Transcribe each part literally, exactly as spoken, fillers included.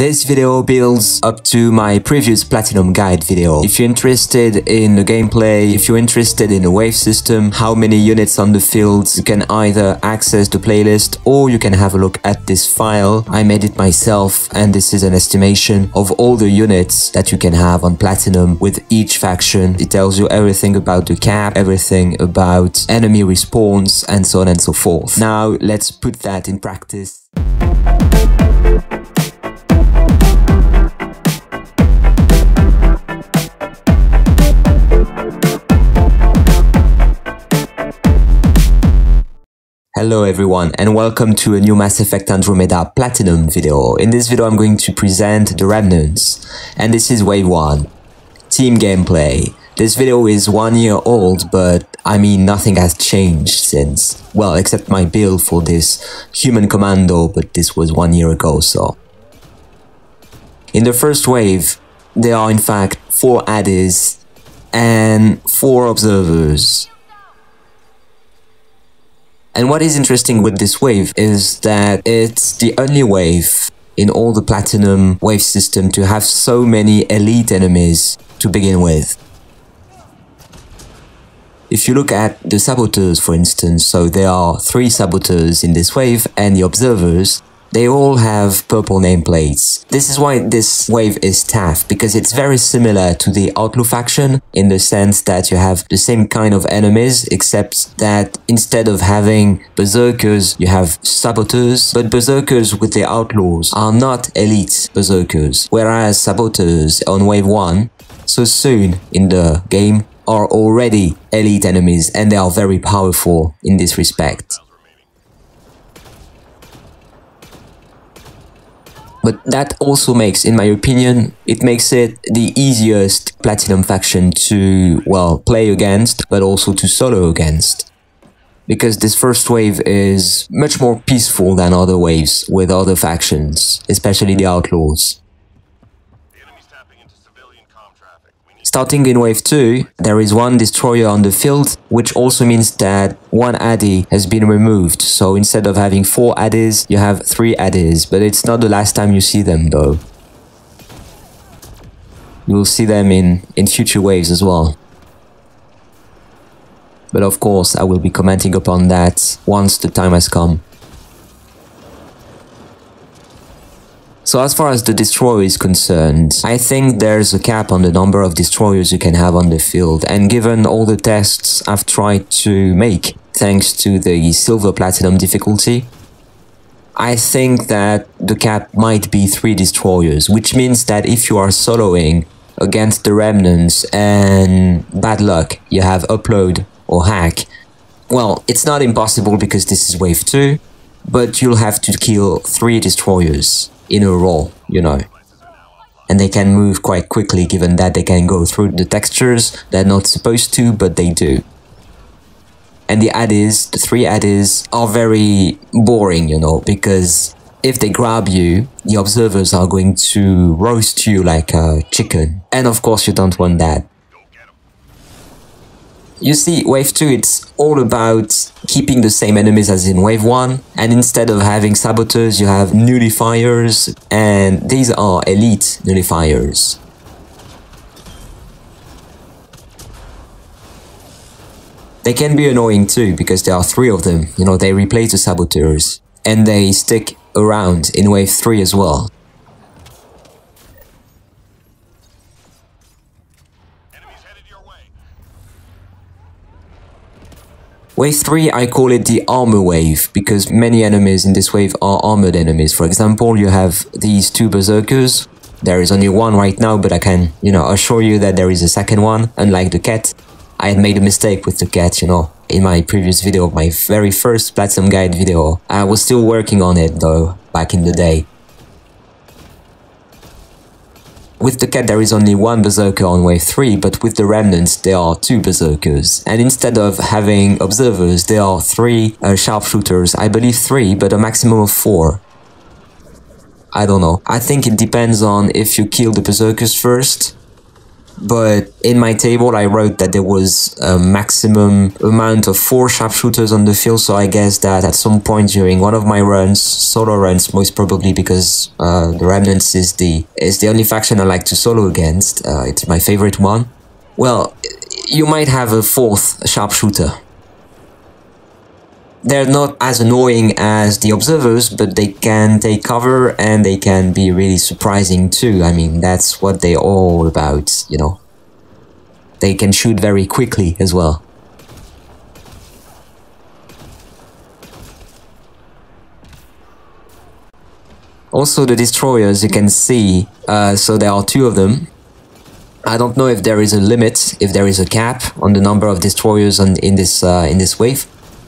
This video builds up to my previous Platinum Guide video. If you're interested in the gameplay, if you're interested in the wave system, how many units on the field, you can either access the playlist or you can have a look at this file. I made it myself and this is an estimation of all the units that you can have on Platinum with each faction. It tells you everything about the cap, everything about enemy respawns and so on and so forth. Now let's put that in practice. Hello everyone and welcome to a new Mass Effect Andromeda Platinum video. In this video I'm going to present the Remnants and this is Wave one. Team gameplay. This video is one year old, but I mean nothing has changed since. Well, except my build for this human commando, but this was one year ago, so. In the first wave, there are in fact four addies and four observers. And what is interesting with this wave is that it's the only wave in all the Platinum wave system to have so many elite enemies to begin with. If you look at the saboteurs, for instance, so there are three saboteurs in this wave and the observers, they all have purple nameplates. This is why this wave is tough, because it's very similar to the Outlaw faction in the sense that you have the same kind of enemies, except that instead of having berserkers, you have saboteurs. But berserkers with the Outlaws are not elite berserkers, whereas saboteurs on wave one, so soon in the game, are already elite enemies and they are very powerful in this respect. But that also makes, in my opinion, it makes it the easiest Platinum faction to, well, play against, but also to solo against. Because this first wave is much more peaceful than other waves with other factions, especially the Outlaws. Starting in wave two, there is one destroyer on the field, which also means that one addy has been removed. So instead of having four addies, you have three addies, but it's not the last time you see them though. You will see them in, in future waves as well. But of course, I will be commenting upon that once the time has come. So as far as the destroyer is concerned, I think there's a cap on the number of destroyers you can have on the field, and given all the tests I've tried to make, thanks to the Silver Platinum difficulty, I think that the cap might be three destroyers, which means that if you are soloing against the Remnants and bad luck, you have upload or hack, well, it's not impossible because this is wave two, but you'll have to kill three destroyers in a row, you know. And they can move quite quickly given that they can go through the textures. They're not supposed to, but they do. And the addies, the three addies, are very boring, you know, because if they grab you, the observers are going to roast you like a chicken. And of course you don't want that. You see, wave two, it's all about keeping the same enemies as in wave one, and instead of having saboteurs, you have nullifiers, and these are elite nullifiers. They can be annoying too, because there are three of them, you know, they replace the saboteurs, and they stick around in wave three as well. Wave three, I call it the armor wave, because many enemies in this wave are armored enemies. For example, you have these two berserkers. There is only one right now, but I can, you know, assure you that there is a second one, unlike the cat. I had made a mistake with the cat, you know, in my previous video, my very first Platinum Guide video. I was still working on it, though, back in the day. With the cat there is only one berserker on wave three, but with the Remnants there are two berserkers. And instead of having observers, there are three uh, sharpshooters. I believe three, but a maximum of four. I don't know. I think it depends on if you kill the berserkers first. but in my table I wrote that there was a maximum amount of four sharpshooters on the field, so I guess that at some point during one of my runs, solo runs most probably, because uh, the Remnants is the is the only faction I like to solo against, uh, it's my favorite one, well, you might have a fourth sharpshooter. They're not as annoying as the observers, but they can take cover and they can be really surprising too. I mean, that's what they're all about, you know. They can shoot very quickly as well. Also, the destroyers, you can see, uh, so there are two of them. I don't know if there is a limit, if there is a cap on the number of destroyers on, in this uh, in this wave.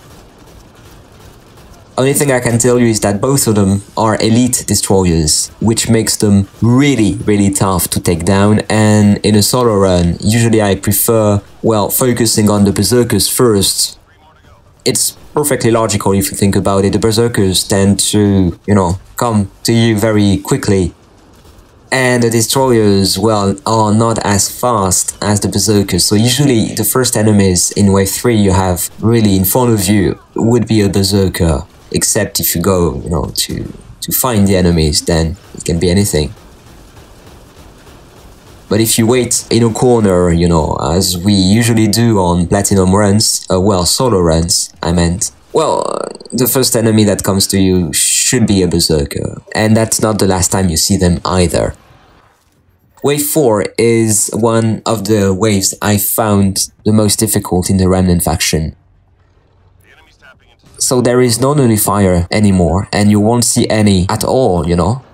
Only thing I can tell you is that both of them are elite destroyers, which makes them really, really tough to take down. And in a solo run, usually I prefer, well, focusing on the berserkers first. It's perfectly logical if you think about it. The berserkers tend to, you know, come to you very quickly. And the destroyers, well, are not as fast as the berserkers. So usually the first enemies in wave three you have really in front of you would be a berserker. Except if you go, you know, to, to find the enemies, then it can be anything. But if you wait in a corner, you know, as we usually do on platinum runs, uh, well, solo runs, I meant, well, uh, the first enemy that comes to you should be a berserker. And that's not the last time you see them either. Wave four is one of the waves I found the most difficult in the Remnant faction. So there is no nullifier anymore, and you won't see any at all, you know.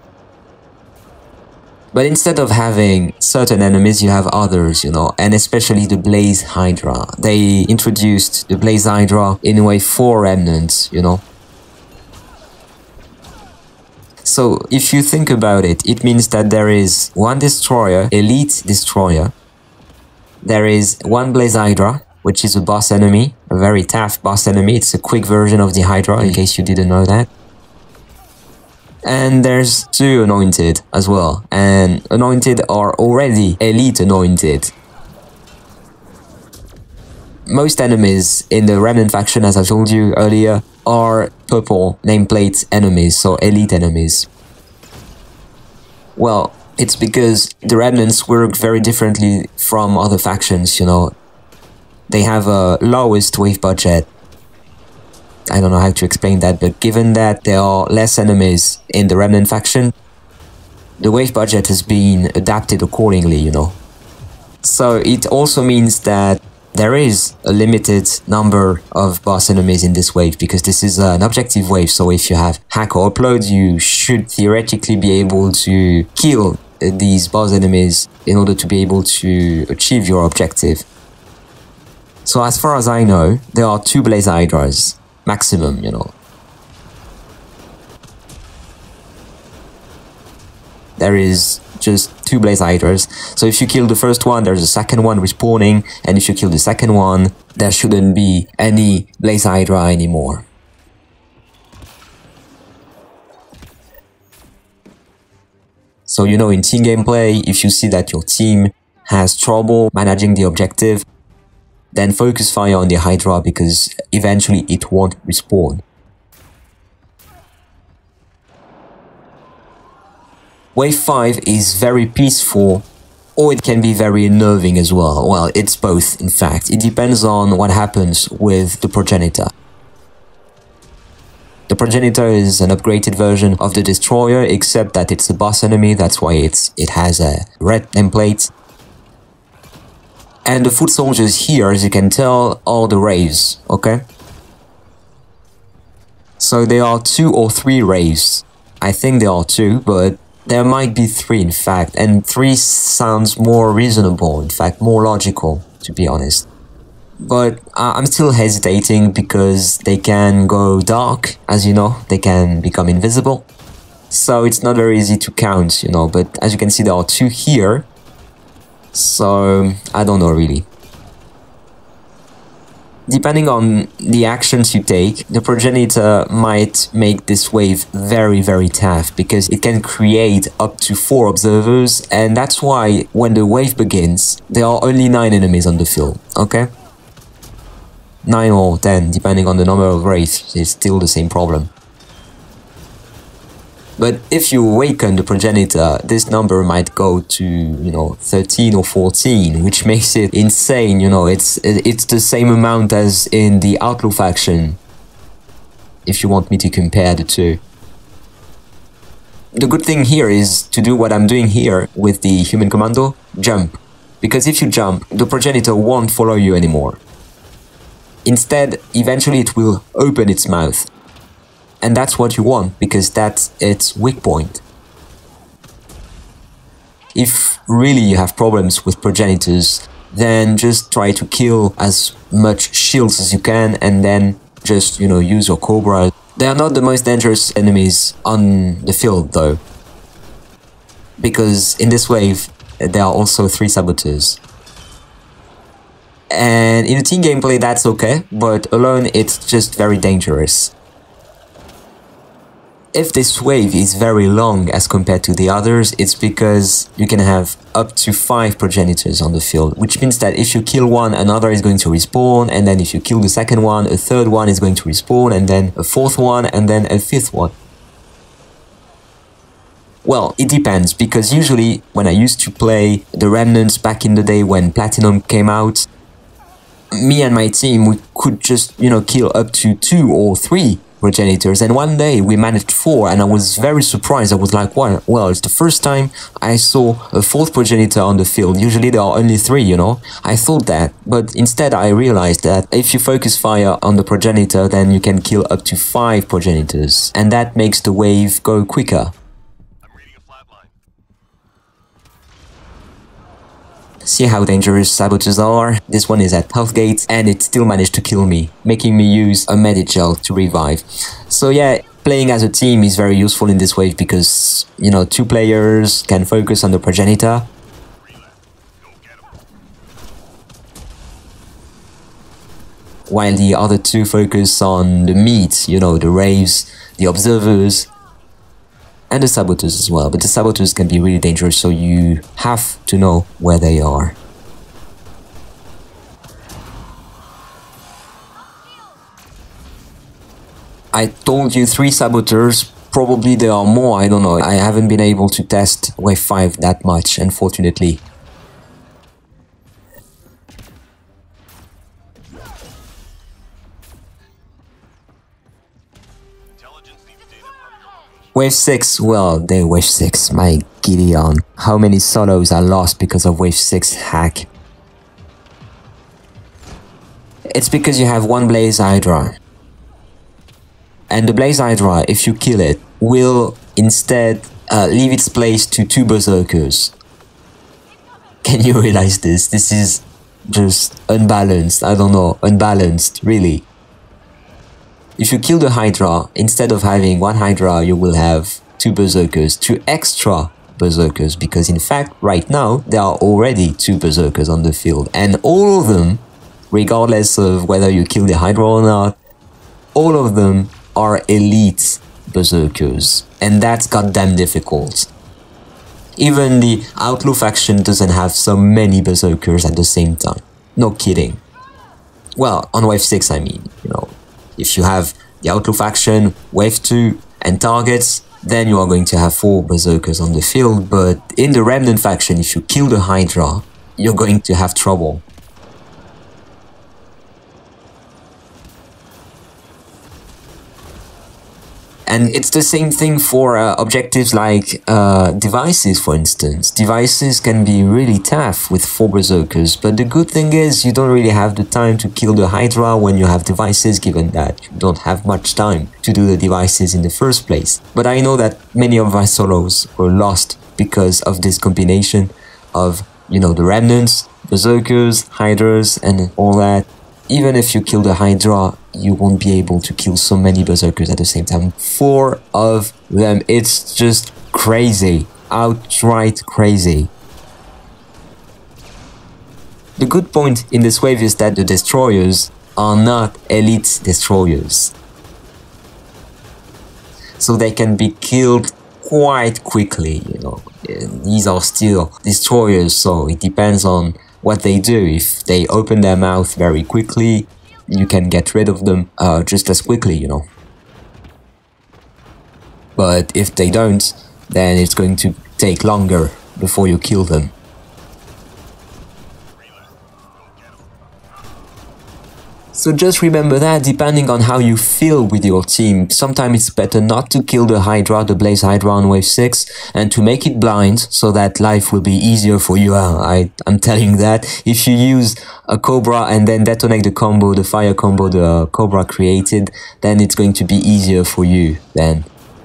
But instead of having certain enemies, you have others, you know, and especially the Blaze Hydra. They introduced the Blaze Hydra in wave four Remnants, you know. So if you think about it, it means that there is one destroyer, elite destroyer. There is one Blaze Hydra, which is a boss enemy, a very tough boss enemy. It's a quick version of the Hydra, in case you didn't know that. And there's two Anointed as well, and Anointed are already elite Anointed. Most enemies in the Remnant faction, as I told you earlier, are purple nameplate enemies, so elite enemies. Well, it's because the Remnants work very differently from other factions, you know. They have a lowest wave budget. I don't know how to explain that, but given that there are less enemies in the Remnant faction, the wave budget has been adapted accordingly, you know. So it also means that there is a limited number of boss enemies in this wave, because this is an objective wave, so if you have hack or upload, you should theoretically be able to kill these boss enemies in order to be able to achieve your objective. So as far as I know, there are two Blaze Hydras, maximum, you know. There is just two Blaze Hydras. So if you kill the first one, there's a second one respawning, and if you kill the second one, there shouldn't be any Blaze Hydra anymore. So, you know, in team gameplay, if you see that your team has trouble managing the objective, then focus fire on the Hydra, because eventually it won't respawn. Wave five is very peaceful, or it can be very unnerving as well. Well, it's both, in fact. It depends on what happens with the Progenitor. The Progenitor is an upgraded version of the Destroyer, except that it's a boss enemy, that's why it's it has a red nameplate. And the foot soldiers here, as you can tell, are the Wraiths, okay? So there are two or three Wraiths. I think there are two, but there might be three, in fact. And three sounds more reasonable, in fact, more logical, to be honest. But uh, I'm still hesitating because they can go dark, as you know, they can become invisible. So it's not very easy to count, you know, but as you can see, there are two here. So I don't know really. Depending on the actions you take, the Progenitor might make this wave very, very tough because it can create up to four observers, and that's why when the wave begins, there are only nine enemies on the field, okay? nine or ten, depending on the number of wraiths, it's still the same problem. But if you awaken the Progenitor, this number might go to, you know, thirteen or fourteen, which makes it insane, you know, it's it's the same amount as in the Outlaw faction, if you want me to compare the two. The good thing here is to do what I'm doing here with the Human Commando, jump. Because if you jump, the Progenitor won't follow you anymore. Instead, eventually it will open its mouth. And that's what you want, because that's its weak point. If really you have problems with Progenitors, then just try to kill as much shields as you can, and then just, you know, use your Cobra. They are not the most dangerous enemies on the field, though. Because in this wave, there are also three Saboteurs. And in the team gameplay, that's okay, but alone, it's just very dangerous. If this wave is very long as compared to the others, it's because you can have up to five Progenitors on the field, which means that if you kill one, another is going to respawn, and then if you kill the second one, a third one is going to respawn, and then a fourth one, and then a fifth one. Well, it depends, because usually when I used to play the Remnants back in the day when Platinum came out, me and my team, we could just, you know, kill up to two or three Progenitors, and one day we managed four, and I was very surprised. I was like, well, well, it's the first time I saw a fourth Progenitor on the field. Usually there are only three, you know. I thought that, but instead I realized that if you focus fire on the Progenitor, then you can kill up to five Progenitors, and that makes the wave go quicker. See how dangerous Saboteurs are? This one is at Healthgate, and it still managed to kill me, making me use a Medi-Gel to revive. So yeah, playing as a team is very useful in this wave because, you know, two players can focus on the Progenitor. While the other two focus on the meat, you know, the Wraiths, the Observers, and the Saboteurs as well, but the Saboteurs can be really dangerous, so you have to know where they are. I told you three Saboteurs, probably there are more, I don't know, I haven't been able to test wave five that much, unfortunately. Wave six, well, they wave six, my Gideon. How many solos are lost because of wave six hack? It's because you have one Blaze Hydra. And the Blaze Hydra, if you kill it, will instead uh, leave its place to two Berserkers. Can you realize this? This is just unbalanced, I don't know, unbalanced, really. If you kill the Hydra, instead of having one Hydra, you will have two Berserkers, two extra Berserkers, because in fact, right now, there are already two Berserkers on the field, and all of them, regardless of whether you kill the Hydra or not, all of them are elite Berserkers, and that's goddamn difficult. Even the Outlaw faction doesn't have so many Berserkers at the same time. No kidding. Well, on wave six, I mean, you know. If you have the Outlaw faction, wave two, and targets, then you are going to have four Berserkers on the field, but in the Remnant faction, if you kill the Hydra, you're going to have trouble. And it's the same thing for uh, objectives like uh, devices, for instance. Devices can be really tough with four Berserkers, but the good thing is you don't really have the time to kill the Hydra when you have devices, given that you don't have much time to do the devices in the first place. But I know that many of my solos were lost because of this combination of, you know, the Remnants, Berserkers, Hydras, and all that. Even if you kill the Hydra, you won't be able to kill so many Berserkers at the same time. Four of them, it's just crazy. Outright crazy. The good point in this wave is that the Destroyers are not elite destroyers. So they can be killed quite quickly, you know. These are still destroyers, so it depends on what they do. If they open their mouth very quickly, you can get rid of them uh, just as quickly, you know. But if they don't, then it's going to take longer before you kill them. So just remember that, depending on how you feel with your team, sometimes it's better not to kill the Hydra, the Blaze Hydra on wave six, and to make it blind, so that life will be easier for you. Uh, I, I'm telling you that. If you use a Cobra and then detonate the combo, the fire combo the Cobra created, then it's going to be easier for you then.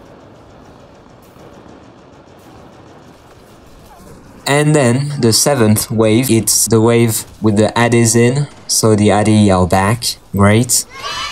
And then the seventh wave, it's the wave with the Addies in. So the Addy are back. Great.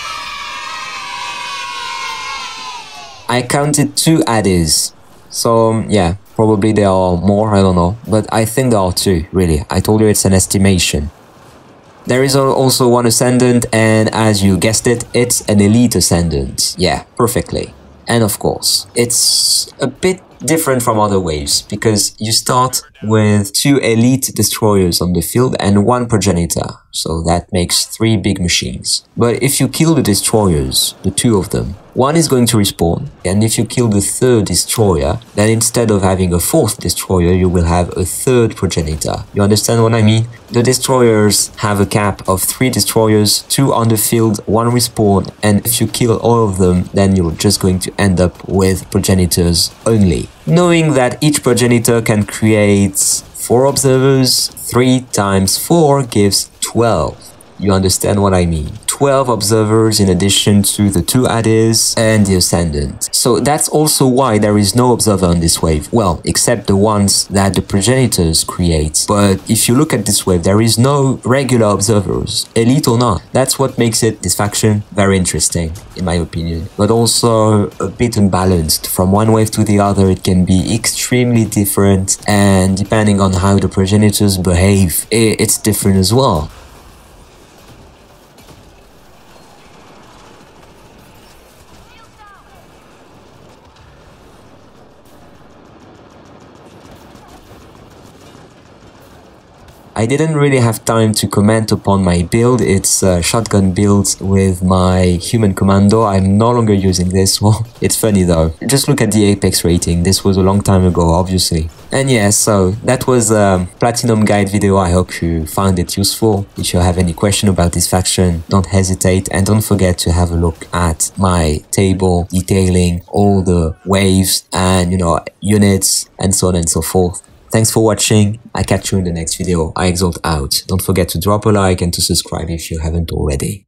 I counted two Addies. So um, yeah, probably there are more, I don't know. But I think there are two, really. I told you it's an estimation. There is also one Ascendant, and as you guessed it, it's an Elite Ascendant. Yeah, perfectly. And of course, it's a bit different from other waves, because you start with two elite destroyers on the field and one progenitor, so that makes three big machines. But if you kill the destroyers, the two of them, one is going to respawn, and if you kill the third destroyer, then instead of having a fourth destroyer, you will have a third progenitor. You understand what I mean? The destroyers have a cap of three destroyers, two on the field, one respawn, and if you kill all of them, then you're just going to end up with progenitors only. Knowing that each progenitor can create four observers, three times four gives twelve. You understand what I mean? twelve observers in addition to the two Addies and the Ascendant. So that's also why there is no observer on this wave. Well, except the ones that the progenitors create. But if you look at this wave, there is no regular observers, elite or not. That's what makes it, this faction, very interesting, in my opinion. But also a bit unbalanced. From one wave to the other, it can be extremely different. And depending on how the progenitors behave, it's different as well. I didn't really have time to comment upon my build. It's a shotgun build with my human commando. I'm no longer using this one. It's funny though. Just look at the Apex rating. This was a long time ago, obviously. And yeah, so that was a Platinum Guide video. I hope you found it useful. If you have any question about this faction, don't hesitate, and don't forget to have a look at my table detailing all the waves and, you know, units and so on and so forth. Thanks for watching. I catch you in the next video. I Exalt out. Don't forget to drop a like and to subscribe if you haven't already.